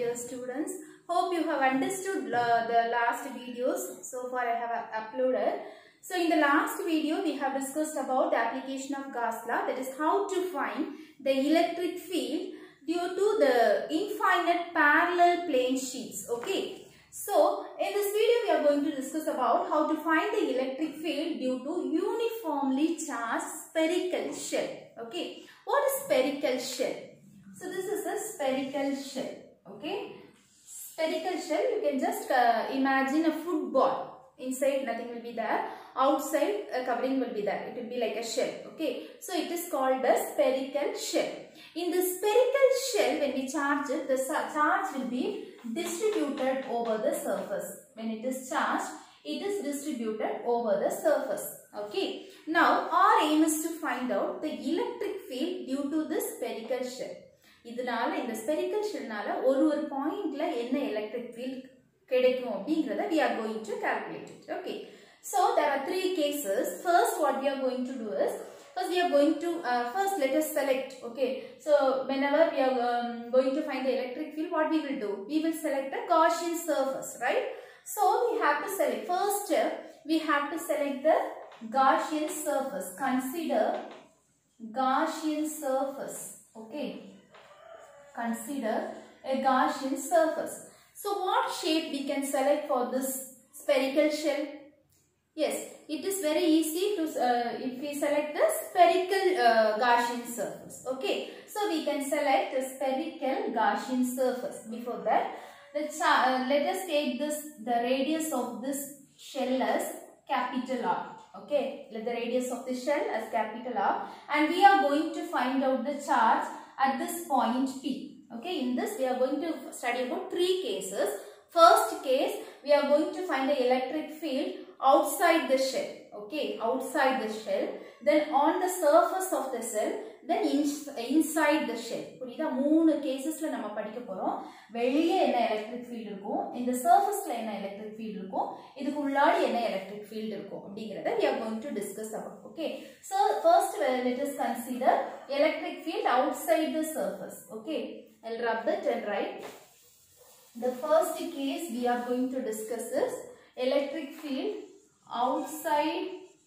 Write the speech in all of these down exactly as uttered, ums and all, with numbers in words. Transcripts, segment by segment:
dear students. Hope you have understood uh, the last videos so far I have uh, uploaded. So in the last video we have discussed about the application of Gauss law, that is how to find the electric field due to the infinite parallel plane sheets. Okay. So in this video we are going to discuss about how to find the electric field due to uniformly charged spherical shell. Okay. What is spherical shell? So this is a spherical shell. Okay. Spherical shell, you can just uh, imagine a football. Inside nothing will be there. Outside a covering will be there. It will be like a shell. Okay. So it is called a spherical shell. In the spherical shell, when we charge it, the charge will be distributed over the surface. When it is charged, it is distributed over the surface. Okay. Now our aim is to find out the electric field due to this spherical shell. இதனால இந்த spherical shellனால ஒரு ஒரு பாயிண்ட்ல என்ன electric field கிடைக்கும் அப்படிங்கறத we are going to calculate it. Okay. So there are three cases. First, what we are going to do is, first we are going to uh, first let us select. Okay. So whenever we are um, going to find the electric field, what we will do? We will select the Gaussian surface, right? So we have to select. First step, we have to select the Gaussian surface. Consider Gaussian surface. Okay. Consider a Gaussian surface. So what shape we can select for this spherical shell? Yes, it is very easy to uh, if we select the spherical uh, Gaussian surface. Okay, so we can select a spherical Gaussian surface. Before that, let's uh, let us take this the radius of this shell as capital R. Okay, let the radius of the shell as capital R, and we are going to find out the charge at this point P. Okay, in this we are going to study about three cases. First case, we are going to find the electric field outside the shell. Okay, outside the shell. Then on the surface of the shell. Then in, inside the shell. புரியுதா? மூணு கேசஸ்ல நம்ம படிக்க போறோம். வெளியே என்ன electric field இருக்கும், இந்த surfaceல என்ன electric field இருக்கும், இதுக்கு உள்ளாடி என்ன electric field இருக்கும் அப்படிங்கறத we are going to discuss about. Okay. So first let us consider electric field outside the surface. Okay. I'll rub it and write. The first case we are going to discuss is electric field outside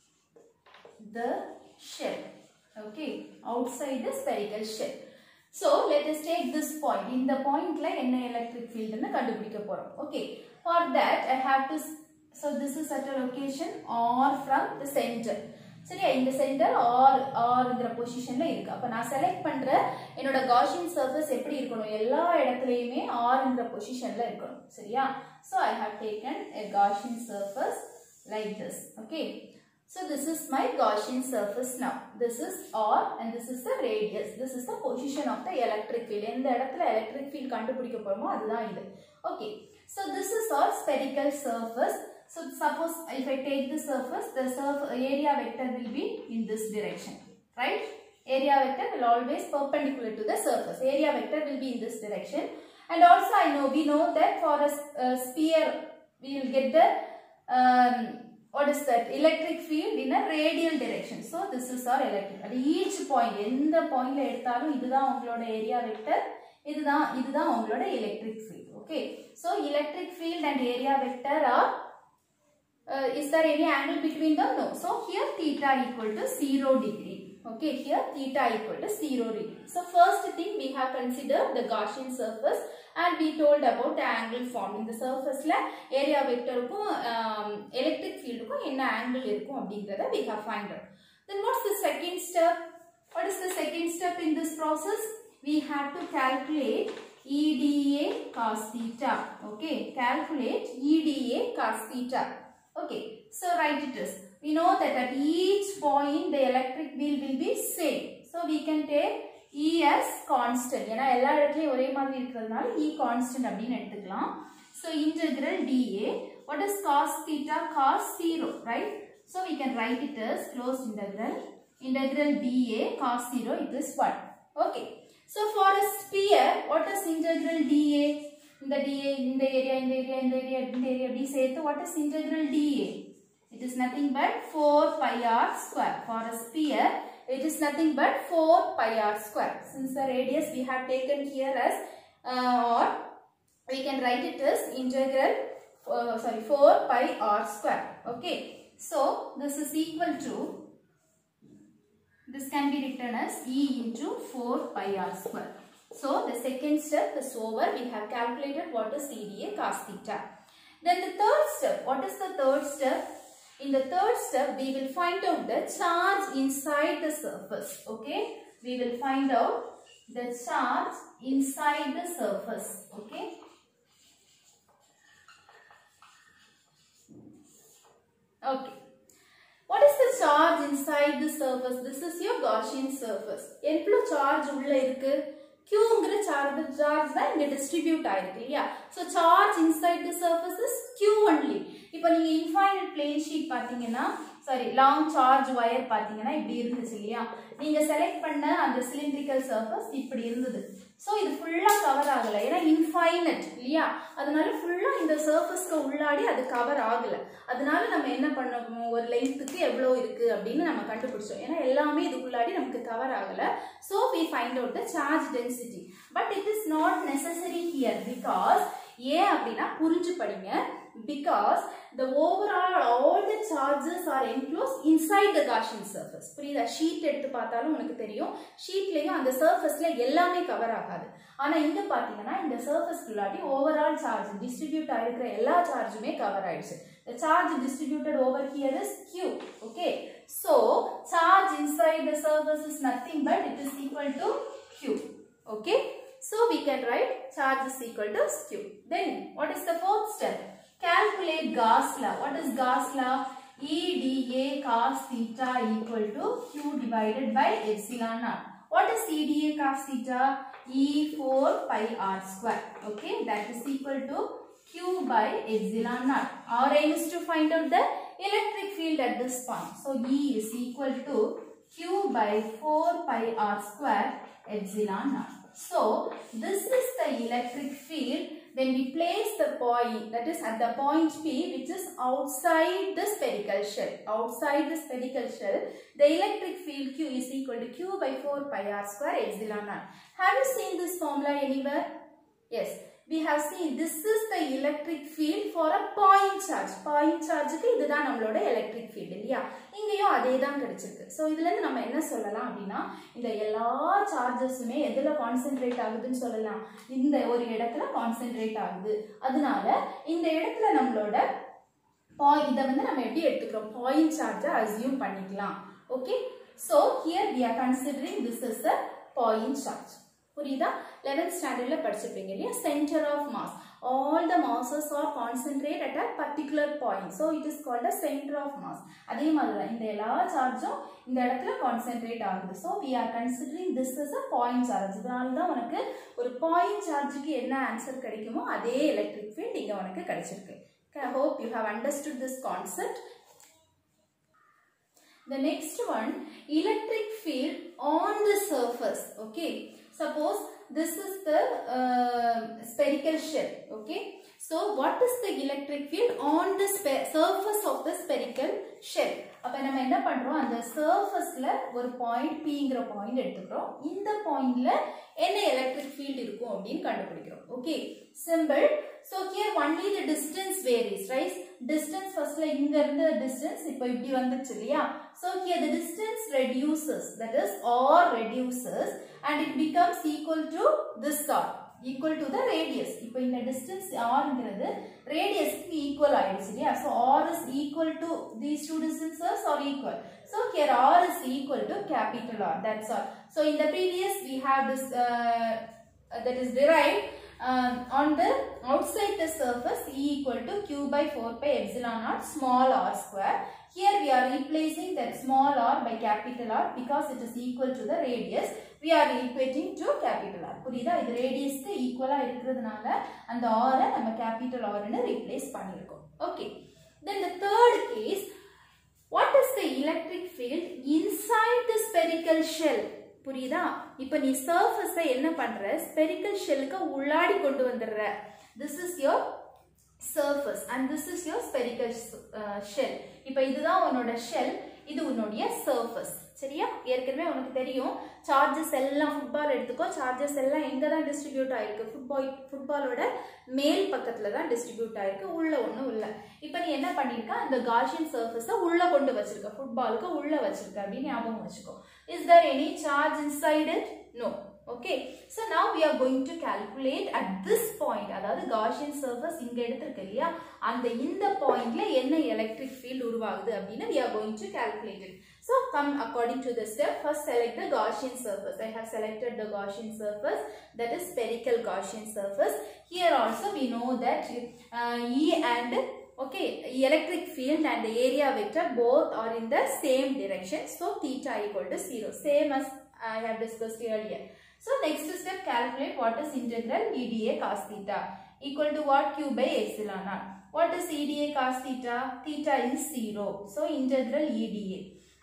the shell. Okay, outside the spherical shell. So let us take this point. In the point like enna electric field enna kandupidikka porom. Okay, for that I have to, so this is at a location or from the center. சரியா, இந்த centre R ஆர்ங்கற பொசிஷன்ல இருக்கு. அப்ப நான் select பண்ற என்னோட Gaussian surface எப்படி இருக்கணும், எல்லா இடத்துலயுமே ஆர்ங்கற பொசிஷன்ல இருக்கணும். சரியா? So I have taken a Gaussian surface like this. Okay. So this is my Gaussian surface now. This is R and this is the radius. This is the position of the electric field. எந்த இடத்துல electric field கண்டுபிடிக்க போறோமோ அதுதான் இது. Okay. So this is our spherical surface. So suppose if I take the surface, the surface area vector will be in this direction, right? Area vector will always perpendicular to the surface. Area vector will be in this direction. And also I know, we know that for a, a sphere, we will get the, um, what is that? Electric field in a radial direction. So this is our electric. At each point, in the point la eduthalum idudha ungaloda area vector, idudha idudha ungaloda electric field. Okay. So electric field and area vector are, Uh, is there any angle between them? No. So here theta equal to zero degree. Okay, here theta equal to zero degree. So first thing we have considered the Gaussian surface and we told about the angle formed in the surface la area vector kum um, electric field kum enna angle irukum abingrada we have find out. Then what's the second step? What is the second step in this process? We have to calculate E D A cos theta. Okay, calculate E D A cos theta. Okay, so write it as, we know that at each point the electric field will be same. So we can take E as constant. ஏனா எல்லா இடத்துலயும் ஒரே மாதிரி இருக்குறதுனால E constant அப்படினு எடுத்துக்கலாம். So integral dA, what is cos theta? Cos zero, right? So we can write it as closed integral integral dA cos zero, it is one. Okay. So for a sphere, what is integral dA? In the dA, in the area, in the area, in the area, in the area, d say, so what is integral dA? It is nothing but four pi r square. For a sphere, it is nothing but four pi r square. Since the radius we have taken here as uh, or we can write it as integral uh, sorry four pi r square. Okay, so this is equal to, this can be written as E into four pi r square. So the second step is over. We have calculated what is C D A cos theta. Then the third step, what is the third step? In the third step, we will find out the charge inside the surface. Okay, we will find out the charge inside the surface. Okay. Okay. What is the charge inside the surface? This is your Gaussian surface. Envlo charge ulla irukku? Q ங்கிற charge, charge தான் இங்க distribute ஆயிருக்கு இல்லையா? So charge inside the surface is Q only. இப்போ நீங்க infinite plane sheet பாத்தீங்கன்னா, sorry long charge wire பாத்தீங்கன்னா இப்படி இருந்துச்சு இல்லையா? நீங்க select பண்ண அந்த cylindrical surface இப்படி இருந்தது. So இது ஃபுல்லா கவர் ஆகல, ஏன்னா infinite இல்லையா? அதனால ஃபுல்லா இந்த surfaceக்கு உள்ளாடி அது கவர் ஆகல. அதனால நம்ம என்ன பண்ணோம், ஒரு லெங்த்க்கு எவ்வளவு இருக்கு அப்படினு நம்ம கண்டுபிடிச்சோம். ஏன்னா எல்லாமே இதுக்குள்ளாடி நமக்கு கவர் ஆகல. So we find out the charge density. But it is not necessary here because ஏன் அப்படினா புரிஞ்சு படிங்க. Because the overall all the charges are enclosed inside the Gaussian surface. புரியுதா? ஷீட் எடுத்து பார்த்தாலும் உங்களுக்கு தெரியும், ஷீட்லயும் அந்த சர்ஃபேஸ்ல எல்லாமே கவர் ஆகாது. ஆனா இங்க பாத்தீங்கன்னா இந்த சர்ஃபேஸ் குள்ளாடி ஓவரால் சார்ஜ் டிஸ்ட்ரிபியூட் ஆயிருக்கிற எல்லா சார்ஜுமே கவர் ஆயிடுச்சு. The charge distributed over here is Q. Okay, so charge inside the surface is nothing but it is equal to Q. Okay, so we can write charge is equal to Q. Then what is the fourth step? Calculate Gauss law. What is Gauss law? E dA cos theta equal to Q divided by epsilon naught. What is E dA cos theta? E four pi r square. Okay, that is equal to Q by epsilon naught. Our aim is to find out the electric field at this point. So E is equal to Q by four pi r square epsilon naught. So this is the electric field when we place the point, that is at the point P, which is outside the spherical shell. Outside the spherical shell, the electric field Q is equal to Q by four pi r square epsilon naught. Have you seen this formula anywhere? Yes, we have seen this is the electric field for a point charge. Point charge க்கு இதுதான் நம்மளோட electric field இல்லையா? இங்கேயும் அதே தான் கிடைச்சிருக்கு. So இதுல இருந்து நம்ம என்ன சொல்லலாம் அப்படினா, இந்த எல்லா சார்ஜஸுமே எதுல கான்சென்ட்ரேட் ஆகுதுன்னு சொல்லலாம், இந்த ஒரு இடத்துல கான்சென்ட்ரேட் ஆகுது. அதனால இந்த இடத்துல நம்மளோட பாயிண்ட் இத வந்து நம்ம எப்படி எடுத்துக்கிறோம், பாயிண்ட் சார்ஜை அஸ்யூம் பண்ணிக்கலாம். Okay, so here we are considering this is a point charge. புரியுதா? eleventh ஸ்டாண்டர்ட்ல படிச்சிருப்பீங்க இல்லையா? Center of mass. All the masses are concentrated at a particular point. So it is called a center of mass. அதே மாதிரி தான் இந்த எல்லா சார்ஜும் இந்த இடத்துல கான்சென்ட்ரேட் ஆகுது. So we are considering this as a point charge. அதனால தான் உனக்கு ஒரு பாயிண்ட் சார்ஜுக்கு என்ன ஆன்சர் கிடைக்குமோ அதே எலக்ட்ரிக் ஃபீல்ட் இங்க உனக்கு கிடைச்சிருக்கு. I hope you have understood this concept. The next one, electric field on the surface. Okay, suppose this is the uh, spherical shell. Okay, so what is the electric field on the surface of the spherical shell? அப்ப நம்ம என்ன பண்றோம், அந்த சர்ஃபேஸ்ல ஒரு point Pங்கிற point எடுத்துக்கிறோம். இந்த பாயிண்ட்ல என்ன எலக்ட்ரிக் ஃபீல்ட் இருக்கும் அப்படின்னு கண்டுபிடிக்கிறோம். Okay, simple. So here only the distance varies, right? Distance firstல இங்க இருந்து distance இப்போ இப்படி வந்துச்சு இல்லையா? So here the distance reduces, that is R reduces and it becomes equal to this R, equal to the radius. இப்போ இந்த distance R ங்கிறது radiusக்கு equal ஆயிடுச்சு இல்லையா? So R is equal to these two distances are equal. So here R is equal to capital R, that's all. So in the previous we have this uh, that is derived um, on the outside the surface E equal to Q by four pi epsilon naught small r square. Here we are replacing that small r by capital R because it is equal to the radius. We are equating to capital R. புரியுதா? இது ரேடியஸ்க்கு ஈக்குவலா இருக்கிறதுனால அந்த r நம்ம capital R ன்னு replace பண்ணிருக்கோம். Okay. Then the third case, what is the electric field inside the spherical shell? புரியுதா? இப்போ நீ சர்ஃபேஸை என்ன பண்ற, spherical shellக்கு உள்ளாடி கொண்டு வந்துடுற. This is your surface and this is your spherical uh, shell. இப்போ இதுதான் உன்னோட shell, இது உன்னுடைய surface. சரியா? ஏற்கனவே உனக்கு தெரியும் சார்ஜஸ் எல்லாம் ஃபுட்பால் எடுத்துக்கோ, சார்ஜஸ் எல்லாம் எங்க தான் டிஸ்ட்ரிபியூட் ஆயிருக்கு? ஃபுட்பால் ஃபுட்பாலோட மேல் பக்கத்துல தான் டிஸ்ட்ரிபியூட் ஆயிருக்கு, உள்ள ஒண்ணும் இல்ல. இப்போ நீ என்ன பண்ணிருக்க? அந்த காஷியன் சர்ஃபேஸை உள்ள கொண்டு வச்சிருக்க, ஃபுட்பாலுக்கு உள்ள வச்சிருக்க அப்படின்னு ஞாபகம் வச்சுக்கோ. Is there any charge inside it? No. Okay, so now we are going to calculate at this point, அதாவது Gaussian surface இங்க எடுத்திருக்கு இல்லையா, அந்த இந்த பாயிண்ட்ல என்ன electric field உருவாகுது அப்படின்னு we are going to calculate it. So come according to the step. First select the Gaussian surface. I have selected the Gaussian surface, that is spherical Gaussian surface. Here also we know that uh, E and okay, electric field and the area vector both are in the same direction, so theta equal to zero, same as I have discussed earlier. So next step, calculate what is integral E dA cos theta equal to what? Q by epsilon naught. What is E dA cos theta? Theta is zero, so integral E dA.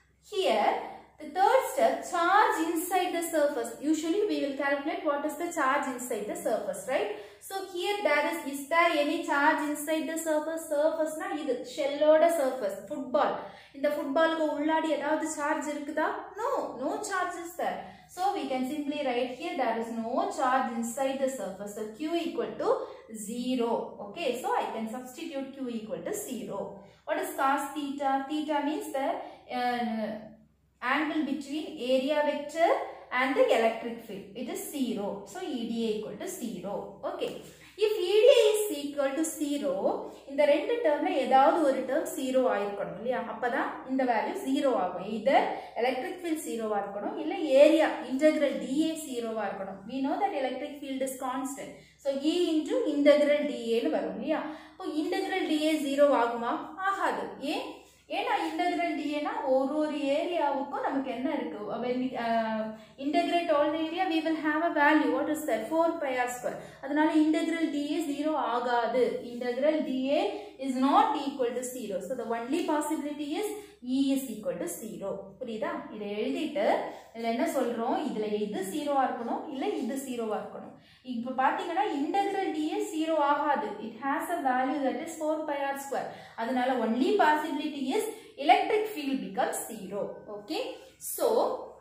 Here the third step, charge inside the surface. Usually we will calculate what is the charge inside the surface, right? So here there is, is there any charge inside the surface? Surface na idu shell oda surface, football. In the football ku ulladi edavadhu charge irukkuda? No, no charge is there. So we can simply write here there is no charge inside the surface. So Q equal to zero. Okay, so I can substitute Q equal to zero. What is cos theta? Theta means the uh, angle between area vector and the electric field. It is zero. So E dA equal to zero. Okay. If E dA is equal to zero, இந்த ரெண்டு டேர்ம்ல ஏதாவது ஒரு term zero ஆயிருக்கணும் இல்லையா? அப்பதான் இந்த value zero ஆகும். Either electric field zero ஆ இருக்கணும், இல்ல area integral dA zero ஆ இருக்கணும். We know that electric field is constant. So E into integral dA னு வரும் இல்லையா? அப்போ integral dA zero ஆகுமா? ஆகாது. ஏன்? ஏன்னா integral dA னா ஒரு ஒரு ஏரியாவுக்கும் நமக்கு என்ன இருக்கு? When we uh, integrate all the area, we will have a value. What is that? four pi r square. அதனால integral dA zero ஆகாது. Integral dA is not equal to zero. So the only possibility is E is equal to zero. புரியுதா? இதை எழுதிட்டு இதுல என்ன சொல்றோம்? இதுல இது zero ஆ இருக்கணும், இல்ல இது zero ஆ இருக்கணும். இப்போ பாத்தீங்கன்னா integral dA zero ஆகாது. It has a value that is four pi r square. அதனால only possibility is electric field becomes zero. Okay, so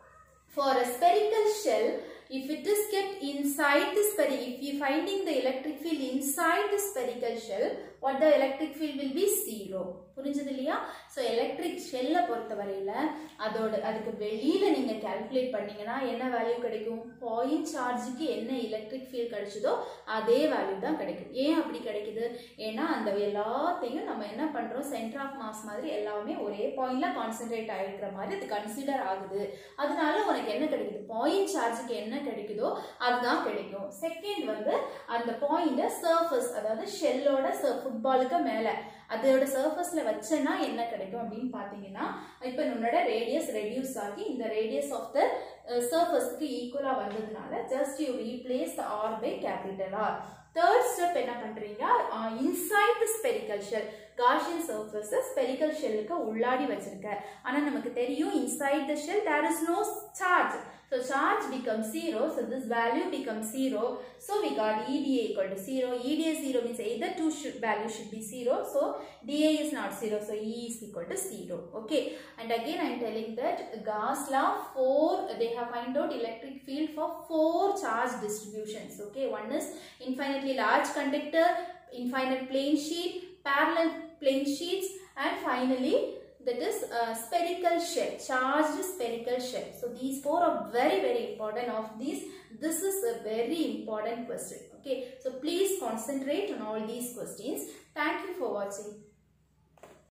for a spherical shell, if it is kept inside the spherical, if you finding the electric field inside the spherical shell, what the electric field will be? Zero. புரிஞ்சது இல்லையா? So electric shell பொறுத்த வரையில அதோட அதுக்கு வெளியில நீங்க calculate பண்ணீங்கன்னா என்ன வேல்யூ கிடைக்கும்? பாயிண்ட் சார்ஜுக்கு என்ன எலக்ட்ரிக் ஃபீல்ட் கிடைச்சதோ அதே வேல்யூ தான் கிடைக்கும். ஏன் அப்படி கிடைக்குது? ஏன்னா அந்த எல்லாத்தையும் நம்ம என்ன பண்றோம்? சென்டர் ஆஃப் மாஸ் மாதிரி எல்லாமே ஒரே பாயிண்ட்ல கான்சென்ட்ரேட் ஆகிக்கிற மாதிரி அது கன்சிடர் ஆகுது. அதனால உனக்கு என்ன கிடைக்குது? பாயிண்ட் சார்ஜுக்கு என்ன கிடைக்குதோ அதுதான் கிடைக்கும். செகண்ட் வந்து அந்த பாயிண்ட் சர்ஃபேஸ், அதாவது ஷெல்லோட ஃபுட்பாலுக்கு மேல அதோட சர்ஃபேஸ்ல வச்சனா என்ன கிடைக்கும் அப்படின்னு பாத்தீங்கன்னா, இப்போ உன்னோட ரேடியஸ் ரெடியூஸ் ஆகி இந்த ரேடியஸ் ஆஃப் த சர்ஃபேஸ்க்கு ஈக்குவலா வந்ததுனால just you replace the R by capital R. Third step என்ன பண்றீங்க? Inside the spherical shell, Gaussian surface spherical shellக்கு உள்ளாடி வச்சிருக்க. ஆனா நமக்கு தெரியும் inside the shell there is no charge. So charge becomes zero. So this value becomes zero. So we got E dA equal to zero. E dA zero means either two should, value should be zero. So dA is not zero. So E is equal to zero. Okay. And again I am telling that Gauss law four, they have find out electric field for four charge distributions. Okay. One is infinitely large conductor, infinite plane sheet, parallel plane sheets, and finally that is uh, spherical shell, charged spherical shell. So these four are very very important of these. This is a very important question. Okay, so please concentrate on all these questions. Thank you for watching.